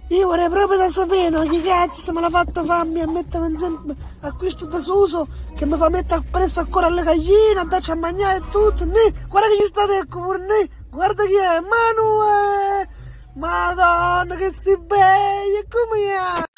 Io vorrei proprio da sapere, no? Che cazzo me l'ha fatto farmi a mettere insieme a questo desuso che mi fa mettere presso ancora alle galline, a darci a mangiare e tutto. Guarda che ci state ecco pure, guarda chi è, Manu, Madonna che si bella, come è?